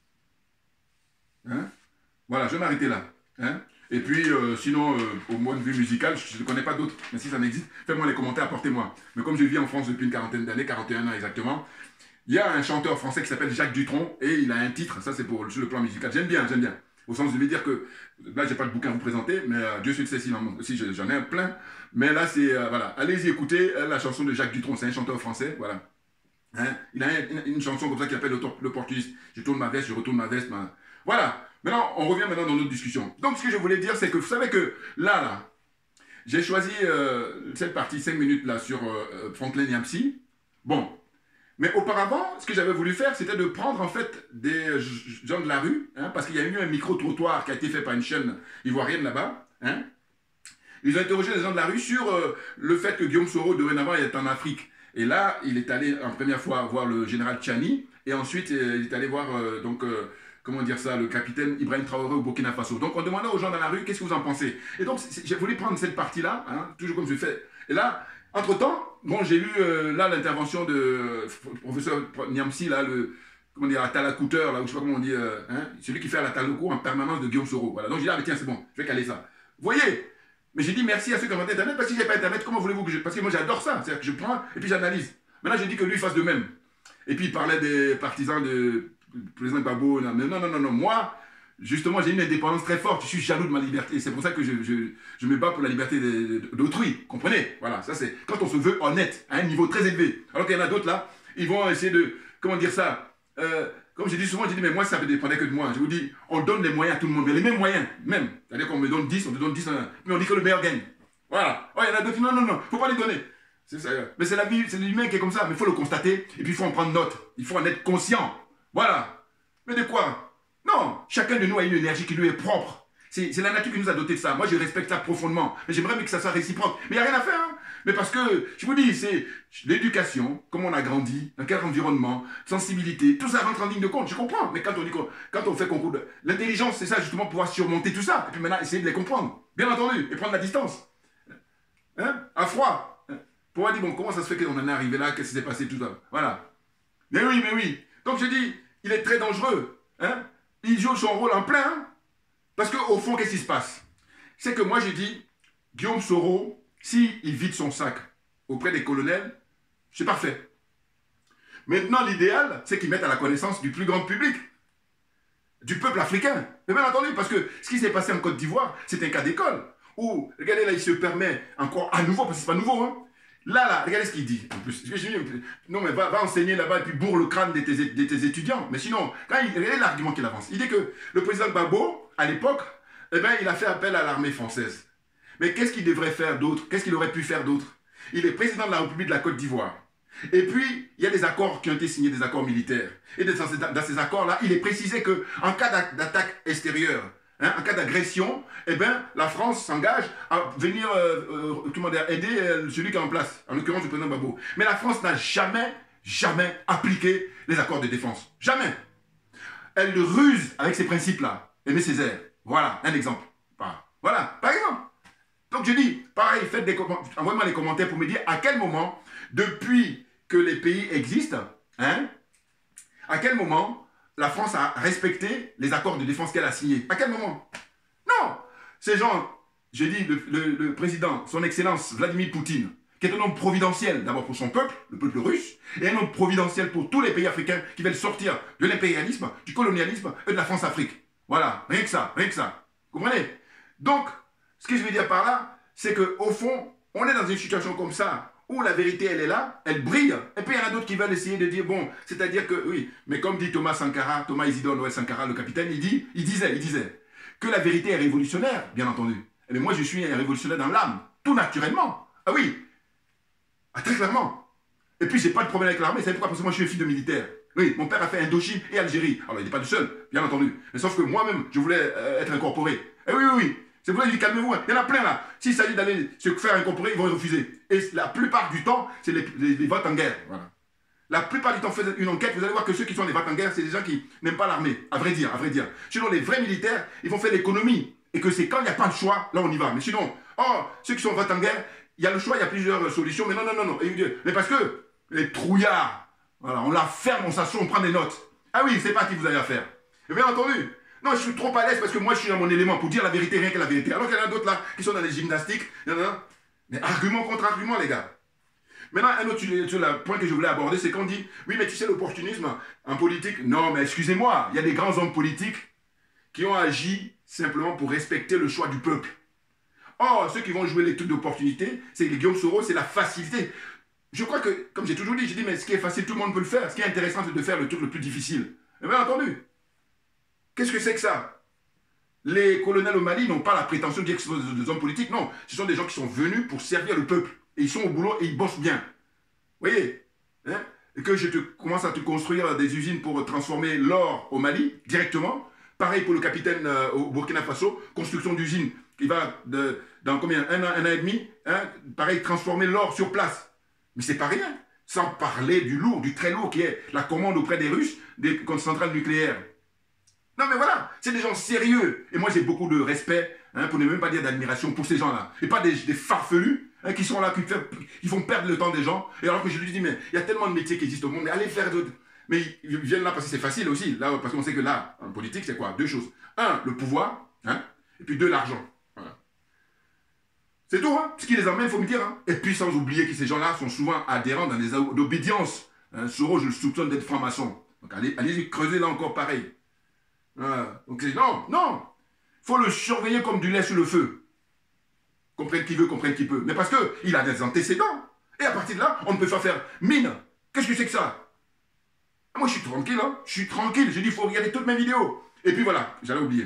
Hein? Voilà, je vais m'arrêter là. Hein? Et puis, euh, sinon, euh, au point de vue musical, je ne connais pas d'autres, mais si ça n'existe, faites-moi les commentaires, apportez-moi. Mais comme je vis en France depuis une quarantaine d'années, quarante et un ans exactement, il y a un chanteur français qui s'appelle Jacques Dutronc, et il a un titre, ça c'est pour sur le plan musical. J'aime bien, j'aime bien. Au sens, je vais dire que, là, j'ai pas de bouquin à vous présenter, mais euh, Dieu sait si, si j'en ai un plein. Mais là, c'est, euh, voilà, allez-y écouter euh, la chanson de Jacques Dutronc, c'est un chanteur français, voilà. Hein? Il a une, une chanson comme ça qui s'appelle l'opportuniste. Je tourne ma veste, je retourne ma veste, ma... Voilà. Maintenant, on revient maintenant dans notre discussion. Donc, ce que je voulais dire, c'est que vous savez que là, là, j'ai choisi euh, cette partie cinq minutes là sur euh, Franklin Nyamsi. Bon. Mais auparavant, ce que j'avais voulu faire, c'était de prendre en fait des gens de la rue, hein, parce qu'il y a eu un micro-trottoir qui a été fait par une chaîne ivoirienne là-bas. Hein. Ils ont interrogé les gens de la rue sur euh, le fait que Guillaume Soro, dorénavant, est en Afrique. Et là, il est allé en première fois voir le général Tchani, et ensuite, il est allé voir, euh, donc, euh, comment dire ça, le capitaine Ibrahim Traoré au Burkina Faso. Donc, on demandait aux gens dans la rue, qu'est-ce que vous en pensez? Et donc, j'ai voulu prendre cette partie-là, hein, toujours comme je fais. Et là, entre-temps, bon, j'ai lu, euh, là, l'intervention de euh, professeur Nyamsi, là, le, comment dire, Atalakouteur, là, ou je sais pas comment on dit, euh, hein, celui qui fait la Talakou en permanence de Guillaume Soro. Voilà. Donc, j'ai dit, ah, mais tiens, c'est bon, je vais caler ça. Vous voyez? Mais j'ai dit merci à ceux qui ont inventé Internet, parce que si j'ai pas Internet, comment voulez-vous que je... Parce que moi, j'adore ça. C'est-à-dire que je prends et puis j'analyse. Maintenant, j'ai dit que lui fasse de même. Et puis, il parlait des partisans de président Gbagbo. Mais non, non, non, non. Moi, justement, j'ai une indépendance très forte. Je suis jaloux de ma liberté. C'est pour ça que je, je, je me bats pour la liberté d'autrui. Comprenez? Voilà, ça c'est quand on se veut honnête, à un niveau très élevé. Alors qu'il y en a d'autres là, ils vont essayer de, comment dire ça, euh, comme je dis souvent, je dis, mais moi, ça ne dépendait que de moi. Je vous dis, on donne les moyens à tout le monde, mais les mêmes moyens, même. C'est-à-dire qu'on me donne dix, on te donne dix, mais on dit que le meilleur gagne. Voilà. Oh, il y en a d'autres, non, non, non, il ne faut pas les donner. C'est ça. Mais c'est la vie, c'est l'humain qui est comme ça, mais il faut le constater, et puis il faut en prendre note. Il faut en être conscient. Voilà. Mais de quoi? Non, chacun de nous a une énergie qui lui est propre. C'est la nature qui nous a doté de ça. Moi, je respecte ça profondément. Mais j'aimerais que ça soit réciproque. Mais il n'y a rien à faire. Hein. Mais parce que, je vous dis, c'est l'éducation, comment on a grandi, dans quel environnement, sensibilité, tout ça rentre en ligne de compte. Je comprends. Mais quand on dit quand on fait concours de... L'intelligence, c'est ça, justement, pouvoir surmonter tout ça. Et puis maintenant, essayer de les comprendre. Bien entendu. Et prendre la distance. Hein? À froid. Hein? Pour moi, dire, bon, comment ça se fait qu'on en est arrivé là? Qu'est-ce qui s'est passé, tout ça? Voilà. Mais oui, mais oui. Donc, je dis, il est très dangereux. Hein? Il joue son rôle en plein. Hein? Parce qu'au fond, qu'est-ce qui se passe? C'est que moi, j'ai dit, Guillaume Soro, s'il vide son sac auprès des colonels, c'est parfait. Maintenant, l'idéal, c'est qu'il mette à la connaissance du plus grand public, du peuple africain. Mais bien entendu, parce que ce qui s'est passé en Côte d'Ivoire, c'est un cas d'école. Où, regardez là, il se permet encore à nouveau, parce que c'est pas nouveau, hein. Là, là, regardez ce qu'il dit. En plus, non, mais va, va enseigner là-bas et puis bourre le crâne de tes, de tes étudiants. Mais sinon, quand il, regardez l'argument qu'il avance. Il dit que le président Gbagbo, à l'époque, eh ben, il a fait appel à l'armée française. Mais qu'est-ce qu'il devrait faire d'autre? Qu'est-ce qu'il aurait pu faire d'autre? Il est président de la République de la Côte d'Ivoire. Et puis, il y a des accords qui ont été signés, des accords militaires. Et dans ces, dans ces accords-là, il est précisé qu'en cas d'attaque extérieure, hein, en cas d'agression, eh ben, la France s'engage à venir euh, euh, comment dire, aider euh, celui qui est en place, en l'occurrence le président Gbagbo. Mais la France n'a jamais, jamais appliqué les accords de défense. Jamais. Elle ruse avec ces principes-là. Aimé Césaire. Voilà, un exemple. Voilà, par exemple. Donc je dis, pareil, faites des envoyez-moi les commentaires pour me dire à quel moment, depuis que les pays existent, hein, à quel moment la France a respecté les accords de défense qu'elle a signés. À quel moment? Non. Ces gens, je dis, le, le, le président, son excellence Vladimir Poutine, qui est un homme providentiel, d'abord pour son peuple, le peuple russe, et un homme providentiel pour tous les pays africains qui veulent sortir de l'impérialisme, du colonialisme et de la France-Afrique. Voilà, rien que ça, rien que ça. Vous comprenez? Donc, ce que je veux dire par là, c'est qu'au fond, on est dans une situation comme ça, où la vérité, elle est là, elle brille, et puis il y en a d'autres qui veulent essayer de dire, bon, c'est-à-dire que, oui, mais comme dit Thomas Sankara, Thomas Isidore Noël Sankara, le capitaine, il dit, il disait, il disait, que la vérité est révolutionnaire, bien entendu. Mais moi, je suis un révolutionnaire dans l'âme, tout naturellement. Ah oui, ah, très clairement. Et puis, j'ai pas de problème avec l'armée, c'est pourquoi? Parce que moi, je suis fils de militaire. Oui, mon père a fait Indochine et Algérie. Alors, il n'est pas le seul, bien entendu. Mais sauf que moi-même, je voulais euh, être incorporé. Et oui, oui, oui. C'est pour ça que je dis, calmez-vous. Il y en a plein là. S'il s'agit d'aller se faire incorporer, ils vont refuser. Et la plupart du temps, c'est les, les, les votes en guerre. Voilà. La plupart du temps, faites une enquête, vous allez voir que ceux qui sont des votes en guerre, c'est des gens qui n'aiment pas l'armée. À vrai dire, à vrai dire. Sinon, les vrais militaires, ils vont faire l'économie. Et que c'est quand il n'y a pas de choix, là on y va. Mais sinon, oh, ceux qui sont vote en guerre, il y a le choix, il y a plusieurs solutions. Mais non, non, non, non. Mais parce que les trouillards, voilà, on la ferme, on s'assoit, on prend des notes. Ah oui, c'est pas à qui vous avez affaire. Et bien entendu. Non, je suis trop à l'aise parce que moi je suis dans mon élément pour dire la vérité, rien que la vérité. Alors qu'il y en a d'autres là qui sont dans les gymnastiques. Mais argument contre argument, les gars. Maintenant, un autre sur le point que je voulais aborder, c'est qu'on dit, oui, mais tu sais, l'opportunisme en politique. Non, mais excusez-moi, il y a des grands hommes politiques qui ont agi simplement pour respecter le choix du peuple. Or, ceux qui vont jouer les trucs d'opportunité, c'est les Guillaume Soro, c'est la facilité. Je crois que, comme j'ai toujours dit, j'ai dit, mais ce qui est facile, tout le monde peut le faire. Ce qui est intéressant, c'est de faire le truc le plus difficile. Et bien entendu. Qu'est-ce que c'est que ça? Les colonels au Mali n'ont pas la prétention de dire que ce sont des hommes politiques. Non, ce sont des gens qui sont venus pour servir le peuple. Et ils sont au boulot et ils bossent bien. Vous voyez, hein? Et que je te commence à te construire des usines pour transformer l'or au Mali, directement. Pareil pour le capitaine euh, au Burkina Faso, construction d'usines qui va de, dans combien? Un an, un an et demi, hein? Pareil, transformer l'or sur place. Mais c'est pas rien. Sans parler du lourd, du très lourd qui est la commande auprès des Russes des centrales nucléaires. Non mais voilà, c'est des gens sérieux. Et moi j'ai beaucoup de respect, hein, pour ne même pas dire d'admiration pour ces gens-là. Et pas des, des farfelus hein, qui sont là, qui, fait, qui font perdre le temps des gens. Et alors que je lui dis, mais il y a tellement de métiers qui existent au monde, mais allez faire d'autres. Mais ils viennent là parce que c'est facile aussi. Là, parce qu'on sait que là, en politique, c'est quoi? Deux choses. Un, le pouvoir, hein, et puis deux, l'argent. Voilà. C'est tout, hein. Ce qui les emmène, il faut me dire. Hein. Et puis sans oublier que ces gens-là sont souvent adhérents dans des obédiences. Hein. Soro, je le soupçonne d'être franc-maçon. Donc allez, allez creuser là encore pareil. Ah, donc non, non, il faut le surveiller comme du lait sur le feu. Comprenne qui veut, comprenne qui peut. Mais parce qu'il a des antécédents. Et à partir de là, on ne peut pas faire mine. Qu'est-ce que c'est que ça? Moi, je suis tranquille, hein. Je suis tranquille. J'ai dit, il faut regarder toutes mes vidéos. Et puis voilà, j'allais oublier.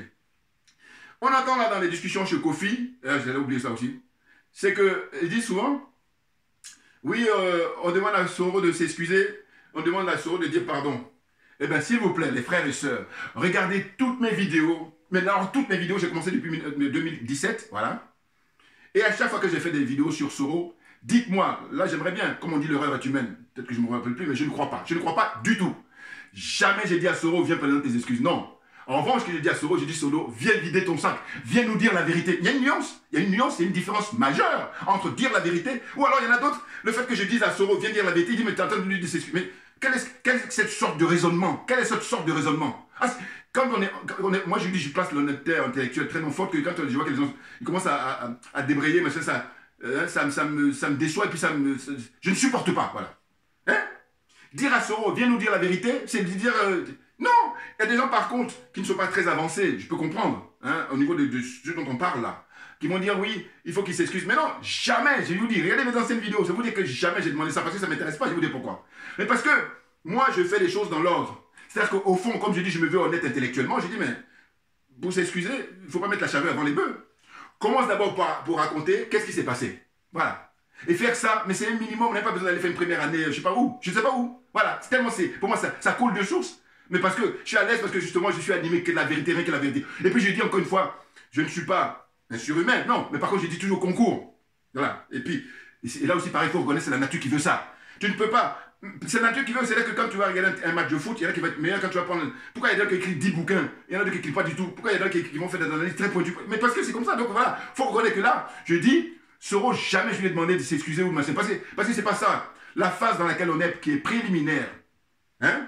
On entend là dans les discussions chez Kofi, euh, j'allais oublier ça aussi, c'est qu'il dit souvent, oui, euh, on demande à Soro de s'excuser, on demande à Soro de dire pardon. Eh bien, s'il vous plaît, les frères et sœurs, regardez toutes mes vidéos. Maintenant, toutes mes vidéos, j'ai commencé depuis deux mille dix-sept, voilà. Et à chaque fois que j'ai fait des vidéos sur Soro, dites-moi, là, j'aimerais bien, comme on dit, l'erreur est humaine. Peut-être que je ne me rappelle plus, mais je ne crois pas. Je ne crois pas du tout. Jamais j'ai dit à Soro, viens présenter tes excuses. Non. En revanche, ce que j'ai dit à Soro, j'ai dit, Soro, viens vider ton sac. Viens nous dire la vérité. Il y a une nuance. Il y a une nuance, il y a une différence majeure entre dire la vérité, ou alors il y en a d'autres. Le fait que je dise à Soro, viens dire la vérité, il dit, mais tu es en train de lui dire ses excuses. Mais Quelle est, quelle est cette sorte de raisonnement? Quelle est cette sorte de raisonnement? ah, quand on est, quand on est, Moi, je dis, je place l'honnêteté intellectuelle tellement forte que quand je vois que les gens ils commencent à, à, à débrayer, machin, ça, euh, ça, ça, me, ça me déçoit et puis ça me, ça, je ne supporte pas. Voilà. Hein? Dire à Soro, viens nous dire la vérité, c'est dire... Euh, non. Il y a des gens, par contre, qui ne sont pas très avancés, je peux comprendre, hein, au niveau de, de ce dont on parle là, qui vont dire, oui, il faut qu'ils s'excusent. Mais non, jamais, je vais vous dire, regardez mes anciennes vidéos, je vais vous dire que jamais j'ai demandé ça, parce que ça ne m'intéresse pas, je vais vous dire pourquoi. Mais parce que moi, je fais les choses dans l'ordre. C'est-à-dire qu'au fond, comme je dis, je me veux honnête intellectuellement, j'ai dit, mais pour s'excuser, il ne faut pas mettre la charrue avant les bœufs. Commence d'abord pour, pour raconter qu'est-ce qui s'est passé. Voilà. Et faire ça, mais c'est un minimum, on n'a pas besoin d'aller faire une première année, je ne sais pas où, je ne sais pas où. Voilà, c'est tellement, c'est, pour moi, ça, ça coule de source. Mais parce que je suis à l'aise, parce que justement, je suis animé que de la vérité, rien que la vérité. Et puis je dis encore une fois, je ne suis pas un surhumain, non, mais par contre, je dis toujours concours. Voilà. Et puis, et là aussi, pareil, il faut reconnaître, c'est la nature qui veut ça. Tu ne peux pas. C'est la nature qui veut, c'est là que quand tu vas regarder un match de foot, il y en a qui vont être meilleurs quand tu vas prendre. Pourquoi il y a des gens qui écrivent dix bouquins? Il y en a d'autres qui n'écrivent pas du tout. Pourquoi il y a des gens qui, qui vont faire des analyses très pointues? Mais parce que c'est comme ça. Donc voilà, il faut reconnaître que là, je dis, Soros, jamais je lui ai demandé de s'excuser ou de machin. Parce que parce que c'est pas ça. La phase dans laquelle on est, qui est préliminaire, hein,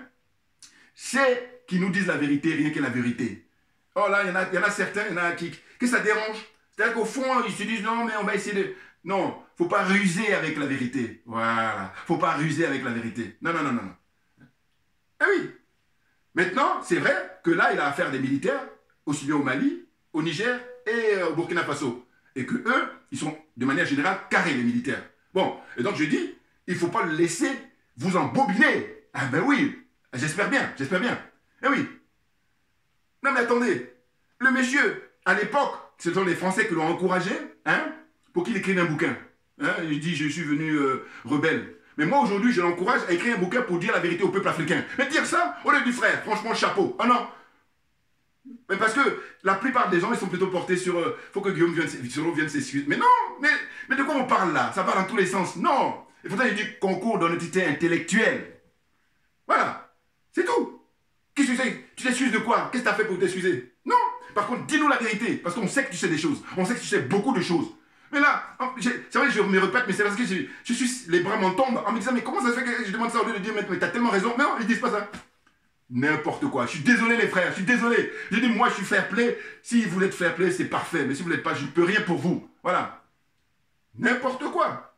c'est qu'ils nous disent la vérité, rien que la vérité. Oh là, il y en a, il y en a certains, il y en a qui, que ça dérange. C'est-à-dire qu'au fond, ils se disent non, mais on va essayer de. Non, faut pas ruser avec la vérité. Voilà. Faut pas ruser avec la vérité. Non, non, non, non. Ah oui. Maintenant, c'est vrai que là, il a affaire des militaires, aussi bien au Mali, au Niger et au Burkina Faso. Et que eux, ils sont de manière générale carrés, les militaires. Bon, et donc je dis, il faut pas le laisser vous embobiner. Ah ben oui, j'espère bien, j'espère bien. Eh oui. Non mais attendez, le monsieur, à l'époque, ce sont les Français qui l'ont encouragé, hein, pour qu'il écrive un bouquin. Hein, il dit, je suis venu euh, rebelle. Mais moi, aujourd'hui, je l'encourage à écrire un bouquin pour dire la vérité au peuple africain. Mais dire ça, au lieu du frère, franchement, chapeau. Ah non. Mais parce que la plupart des gens, ils sont plutôt portés sur... Il euh, faut que Guillaume vienne, vienne s'excuser. Mais non, mais, mais de quoi on parle là? Ça part dans tous les sens. Non. Il faudrait qu'il dit concours d'honnêteté intellectuelle. Voilà. C'est tout. Qu'est-ce que tu sais? Tu t'excuses de quoi? Qu'est-ce que tu as fait pour t'excuser? Non. Par contre, dis-nous la vérité. Parce qu'on sait que tu sais des choses. On sait que tu sais beaucoup de choses. Mais là, c'est vrai que je me répète, mais c'est parce que je, je suis, les bras m'en tombent en me disant, mais comment ça se fait que je demande ça au lieu de dire, mais, mais t'as tellement raison. Mais non, ils disent pas ça. N'importe quoi. Je suis désolé les frères, je suis désolé. Je dis, moi je suis fair play. Si vous voulez être fair play, c'est parfait. Mais si vous ne l'êtes pas, je ne peux rien pour vous. Voilà. N'importe quoi.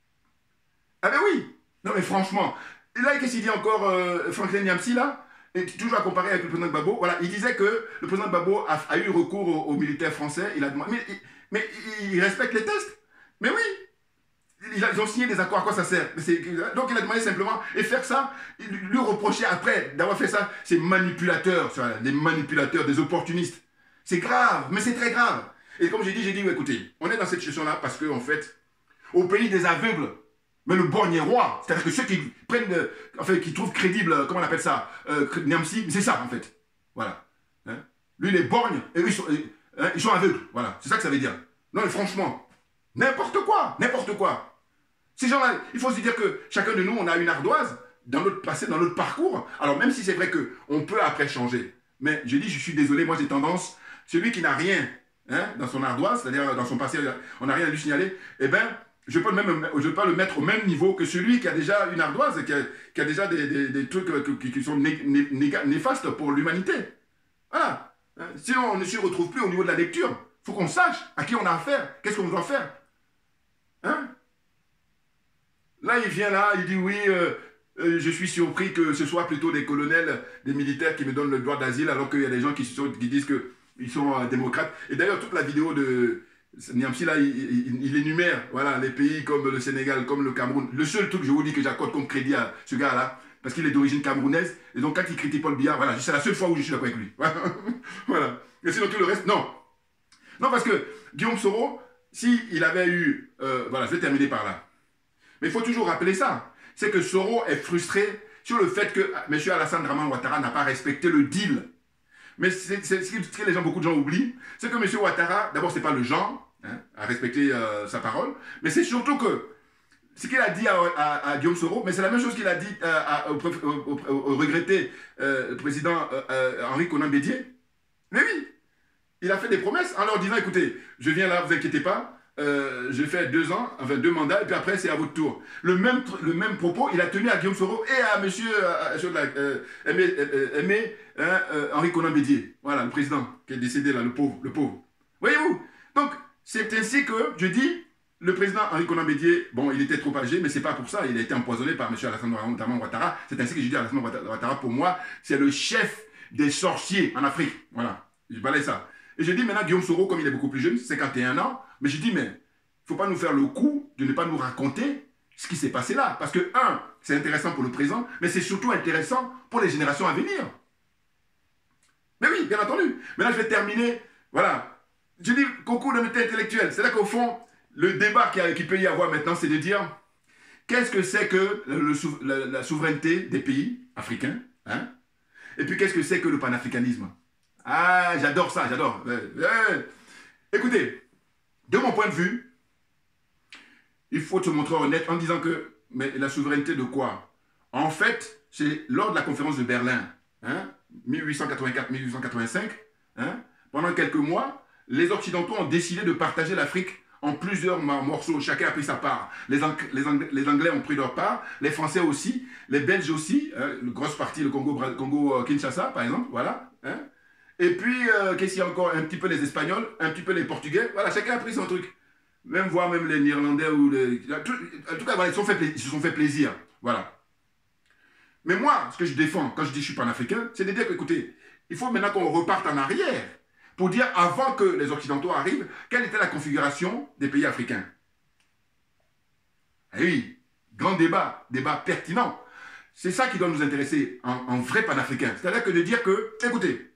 Ah ben oui. Non mais franchement. Et là, qu'est-ce qu'il dit encore, euh, Franklin Nyamsi, là? Et toujours à comparer avec le président Gbagbo. Voilà, il disait que le président Gbagbo a, a eu recours aux, aux militaires français. Il a demandé... Mais, mais il respecte les tests. Mais oui. Ils ont signé des accords, à quoi ça sert? Donc il a demandé simplement, et faire ça, lui reprocher après d'avoir fait ça, c'est manipulateur, des manipulateurs, des opportunistes. C'est grave, mais c'est très grave. Et comme j'ai dit, j'ai dit, écoutez, on est dans cette situation-là parce qu'en en fait, au pays des aveugles, mais le borgne est roi. C'est-à-dire que ceux qui prennent, de, enfin, qui trouvent crédible, comment on appelle ça, euh, Nyamsi, c'est ça en fait. Voilà. Hein? Lui, les borgnes, et eux, ils sont, hein, ils sont aveugles. Voilà, c'est ça que ça veut dire. Non, mais franchement, n'importe quoi, n'importe quoi. Ces gens-là, il faut se dire que chacun de nous, on a une ardoise dans notre passé, dans notre parcours. Alors même si c'est vrai qu'on peut après changer. Mais je dis, je suis désolé, moi j'ai tendance, celui qui n'a rien hein, dans son ardoise, c'est-à-dire dans son passé, on n'a rien à lui signaler, eh bien, je peux, même, je peux le mettre au même niveau que celui qui a déjà une ardoise, qui a, qui a déjà des, des, des trucs qui, qui sont né, né, né, néfastes pour l'humanité. Voilà. Sinon, on ne s'y retrouve plus au niveau de la lecture. Il faut qu'on sache à qui on a affaire, qu'est-ce qu'on doit faire. Hein? Là, il vient là, il dit oui, euh, euh, je suis surpris que ce soit plutôt des colonels, des militaires qui me donnent le droit d'asile, alors qu'il y a des gens qui, sont, qui disent qu'ils sont euh, démocrates. Et d'ailleurs, toute la vidéo de Nyamsi, là, il, il, il énumère voilà, les pays comme le Sénégal, comme le Cameroun. Le seul truc, je vous dis, que j'accorde comme crédit à ce gars-là, parce qu'il est d'origine camerounaise, et donc quand il critique Paul Biya, voilà, c'est la seule fois où je suis d'accord avec lui. Voilà. Et sinon, tout le reste, non. Non, parce que Guillaume Soro, s'il avait eu... Euh, voilà, je vais terminer par là. Mais il faut toujours rappeler ça. C'est que Soro est frustré sur le fait que M. Alassane Draman Ouattara n'a pas respecté le deal. Mais c'est, c'est, ce que les gens, beaucoup de gens oublient, c'est que M. Ouattara, d'abord, ce n'est pas le genre hein, à respecter euh, sa parole, mais c'est surtout que ce qu'il a dit à, à, à Guillaume Soro, mais c'est la même chose qu'il a dit euh, à, au, au, au, au regretté euh, président euh, euh, Henri Konan Bédié. Mais oui, il a fait des promesses en leur disant, écoutez, je viens là, vous inquiétez pas, Euh, j'ai fait deux ans, enfin deux mandats, et puis après c'est à votre tour. Le même, le même propos, il a tenu à Guillaume Soro et à monsieur euh, euh, Aimé, euh, Aimé hein, euh, Henri Konan Bédié. Voilà, le président qui est décédé là, le pauvre, le pauvre. Voyez-vous? Donc, c'est ainsi que, je dis, le président Henri Konan Bédié, bon, il était trop âgé, mais c'est pas pour ça, il a été empoisonné par monsieur Alassane Draman Ouattara. C'est ainsi que je dis Alassane Ouattara, pour moi, c'est le chef des sorciers en Afrique. Voilà, je balais ça. Et je dis maintenant, Guillaume Soro, comme il est beaucoup plus jeune, cinquante et un ans, mais je dis, mais il ne faut pas nous faire le coup de ne pas nous raconter ce qui s'est passé là. Parce que, un, c'est intéressant pour le présent, mais c'est surtout intéressant pour les générations à venir. Mais oui, bien entendu. Maintenant, je vais terminer. Voilà. Je dis concours d'honnêteté intellectuelle. C'est là qu'au fond, le débat qui, a, qui peut y avoir maintenant, c'est de dire qu'est-ce que c'est que le, la, la souveraineté des pays africains, hein? Et puis qu'est-ce que c'est que le panafricanisme? Ah, j'adore ça, j'adore. Euh, euh. Écoutez, de mon point de vue, il faut se montrer honnête en disant que mais la souveraineté de quoi? En fait, c'est lors de la conférence de Berlin, hein, mille huit cent quatre-vingt-quatre mille huit cent quatre-vingt-cinq, hein, pendant quelques mois, les Occidentaux ont décidé de partager l'Afrique en plusieurs morceaux. Chacun a pris sa part. Les, Ang les, Ang les Anglais ont pris leur part, les Français aussi, les Belges aussi, hein, une grosse partie, le Congo, Congo euh, Kinshasa, par exemple, voilà. Hein. Et puis, euh, qu'est-ce qu'il y a encore? Un petit peu les Espagnols, un petit peu les Portugais, voilà, chacun a pris son truc. Même voire même les Néerlandais ou les... Tout, en tout cas, voilà, ils, sont fait ils se sont fait plaisir, voilà. Mais moi, ce que je défends, quand je dis je suis panafricain, c'est de dire que, écoutez, il faut maintenant qu'on reparte en arrière pour dire, avant que les Occidentaux arrivent, quelle était la configuration des pays africains. Et oui, grand débat, débat pertinent. C'est ça qui doit nous intéresser en, en vrai panafricain. C'est-à-dire que de dire que, écoutez,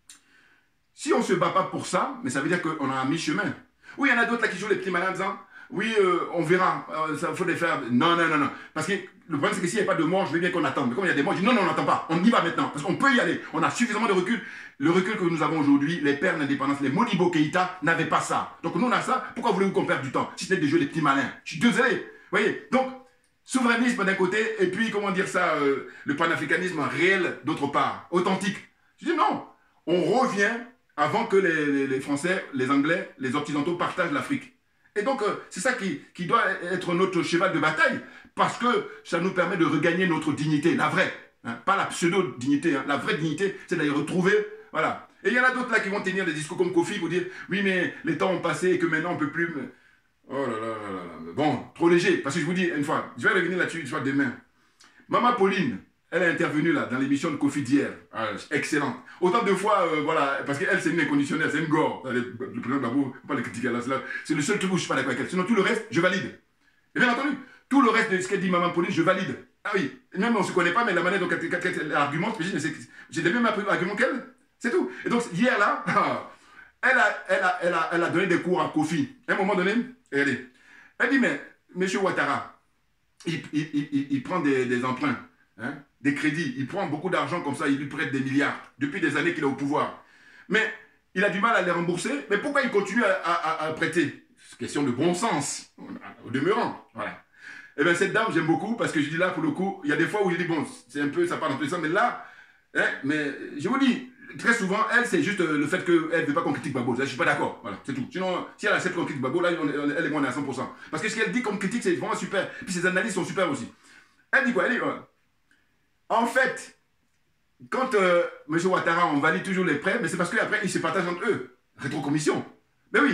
si on ne se bat pas pour ça, mais ça veut dire qu'on a un mi-chemin. Oui, il y en a d'autres là qui jouent les petits malins en disant, oui, euh, on verra, euh, ça faut les faire. Non, non, non, non. Parce que le problème, c'est que s'il n'y a pas de mort, je veux bien qu'on attende. Mais comme il y a des morts, je dis non, non, on n'attend pas. On y va maintenant. Parce qu'on peut y aller. On a suffisamment de recul. Le recul que nous avons aujourd'hui, les pères d'indépendance, les Modibo Keïta n'avaient pas ça. Donc nous, on a ça. Pourquoi voulez-vous qu'on perde du temps? Si ce n'est de jouer les petits malins. Je suis désolé. Vous voyez? Donc, souverainisme d'un côté, et puis, comment dire ça, euh, le panafricanisme réel d'autre part, authentique. Je dis non. On revient avant que les, les, les Français, les Anglais, les Occidentaux partagent l'Afrique. Et donc, euh, c'est ça qui, qui doit être notre cheval de bataille, parce que ça nous permet de regagner notre dignité, la vraie, hein, pas la pseudo-dignité, hein, la vraie dignité, c'est d'aller retrouver, voilà. Et il y en a d'autres là qui vont tenir des discours comme Kofi pour dire, oui, mais les temps ont passé et que maintenant on ne peut plus... Mais... Oh là là là là, bon, trop léger, parce que je vous dis une fois, je vais revenir là-dessus une fois demain. Maman Pauline, elle est intervenue là, dans l'émission de Kofi d'hier, ah, excellente. Autant de fois, euh, voilà, parce qu'elle, c'est une inconditionnelle, c'est une gore. Le, le président Gbagbo, il ne faut pas le critiquer là, c'est le seul truc où je ne suis pas d'accord avec elle. Sinon, tout le reste, je valide. Et bien entendu, tout le reste de ce qu'elle dit Maman Pauline, je valide. Ah oui, même on ne se connaît pas, mais la manière dont elle argumente, j'ai les mêmes arguments qu'elle, c'est tout. Et donc, hier là, elle a, elle, a, elle, a, elle a donné des cours à Kofi. À un moment donné, regardez, elle dit, mais M. Ouattara, il, il, il, il prend des, des emprunts. Hein, des crédits, il prend beaucoup d'argent comme ça, il lui prête des milliards, depuis des années qu'il est au pouvoir. Mais il a du mal à les rembourser, mais pourquoi il continue à, à, à prêter? C'est question de bon sens, au demeurant. Voilà. Et bien cette dame, j'aime beaucoup, parce que je dis là, pour le coup, il y a des fois où je dis, bon, c'est un peu, ça part dans tous les sens, mais là, hein, mais je vous dis, très souvent, elle, c'est juste le fait qu'elle ne veut pas qu'on critique Gbagbo. Je ne suis pas d'accord, voilà, c'est tout. Sinon, si elle accepte qu'on critique Gbagbo, là, on est, elle et moi, on est à cent pour cent. Parce que ce qu'elle dit comme critique, c'est vraiment super. Puis ses analyses sont super aussi. Elle dit quoi? Elle dit, voilà. En fait, quand euh, M. Ouattara, on valide toujours les prêts, mais c'est parce qu'après, ils se partagent entre eux. Rétrocommission. Mais oui,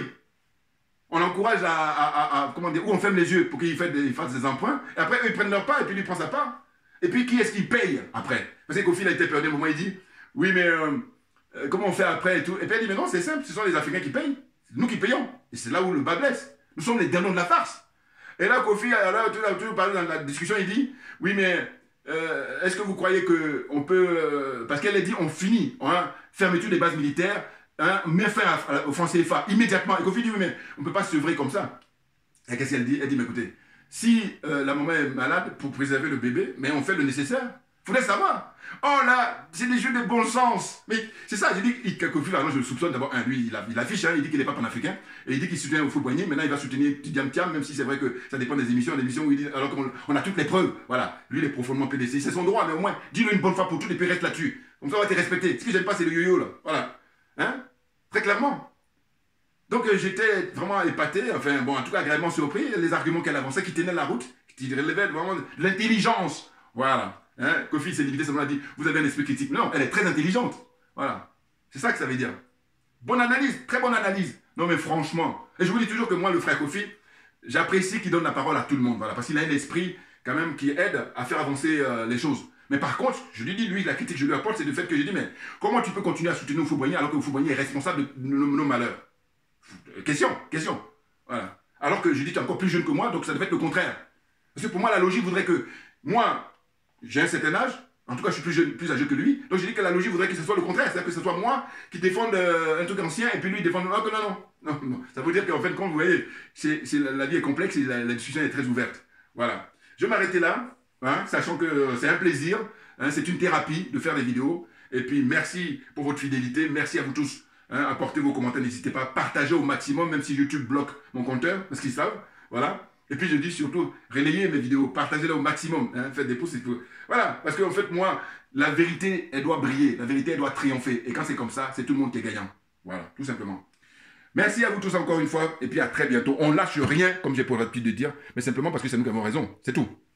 on encourage à, à, à, à comment dire, ou on ferme les yeux pour qu'ils fassent, fassent des emprunts, et après, eux, ils prennent leur part, et puis lui prend sa part. Et puis, qui est-ce qui paye après? Parce que Kofi a été perdu à un moment, il dit, oui, mais euh, euh, comment on fait après et tout? Et puis, elle dit, mais non, c'est simple, ce sont les Africains qui payent. C'est nous qui payons. Et c'est là où le bas blesse. Nous sommes les derniers de la farce. Et là, Kofi, alors, tout, tout, tout, dans la discussion, il dit, oui, mais... Euh, est-ce que vous croyez qu'on peut... Euh, parce qu'elle a dit, on finit, hein, fermeture des bases militaires, hein, met fin au franc C F A immédiatement. Et Kofi dit, oui, mais on ne peut pas se sevrer comme ça. Et qu'est-ce qu'elle dit? Elle dit, mais écoutez, si euh, la maman est malade pour préserver le bébé, mais on fait le nécessaire. Il faudrait savoir. Oh là, c'est des jeux de bon sens. Mais c'est ça, j'ai dit que Kofi, là, je le soupçonne d'abord, un, lui, il, il affiche, hein, il dit qu'il n'est pas panafricain, et il dit qu'il soutient au Houphouët-Boigny, maintenant il va soutenir Tidiane Thiam, même si c'est vrai que ça dépend des émissions, des émissions où il dit, alors qu'on on a toutes les preuves, voilà, lui il est profondément P D C, c'est son droit, mais au moins, dis-le une bonne fois pour toutes, et puis reste là-dessus. Comme ça on va te respecter. Ce que j'aime pas, c'est le yo-yo, là, voilà. Hein? Très clairement. Donc euh, j'étais vraiment épaté, enfin bon, en tout cas agréablement surpris, les arguments qu'elle avançait, qui tenaient la route, qui relevaient vraiment de l'intelligence, voilà. Hein, Kofi s'est limité, seulement a dit, vous avez un esprit critique. Non, elle est très intelligente. Voilà. C'est ça que ça veut dire. Bonne analyse, très bonne analyse. Non mais franchement, et je vous dis toujours que moi, le frère Kofi, j'apprécie qu'il donne la parole à tout le monde. Voilà, parce qu'il a un esprit quand même qui aide à faire avancer euh, les choses. Mais par contre, je lui dis, lui, la critique que je lui apporte, c'est le fait que je dis, mais comment tu peux continuer à soutenir Houphouët-Boigny alors que Houphouët-Boigny est responsable de nos, nos malheurs? Question, question. Voilà. Alors que je dis, tu es encore plus jeune que moi, donc ça devait être le contraire. Parce que pour moi, la logique voudrait que moi, j'ai un certain âge, En tout cas, je suis plus, jeune, plus âgé que lui. Donc, j'ai dit que la logique voudrait que ce soit le contraire. C'est-à-dire que ce soit moi qui défende euh, un truc ancien et puis lui défende... Non, non, non. non, non. Ça veut dire qu'en fin de compte, vous voyez, c'est, c'est, la, la vie est complexe et la, la discussion est très ouverte. Voilà. Je vais m'arrêter là, hein, sachant que euh, c'est un plaisir, hein, c'est une thérapie de faire des vidéos. Et puis, merci pour votre fidélité. Merci à vous tous. Hein, apportez vos commentaires, n'hésitez pas à partager au maximum, même si YouTube bloque mon compteur, parce qu'ils savent. Voilà. Et puis je dis surtout, relayez mes vidéos, partagez-les au maximum, hein, faites des pouces et tout. Voilà, parce qu'en fait, moi, la vérité, elle doit briller, la vérité, elle doit triompher. Et quand c'est comme ça, c'est tout le monde qui est gagnant. Voilà, tout simplement. Merci à vous tous encore une fois, et puis à très bientôt. On lâche rien, comme j'ai pour l'habitude de dire, mais simplement parce que c'est nous qui avons raison, c'est tout.